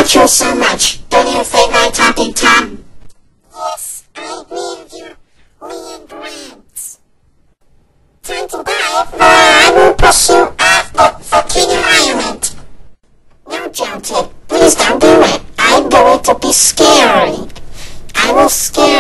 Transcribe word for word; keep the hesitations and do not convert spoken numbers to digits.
about you so much. Don't you think my talking Tom? Yes, I agree with you. Weird words. Time to dive, or I will push you off the Volcano Island. No, Jonesy, please don't do it. I'm going to be scary. I will scare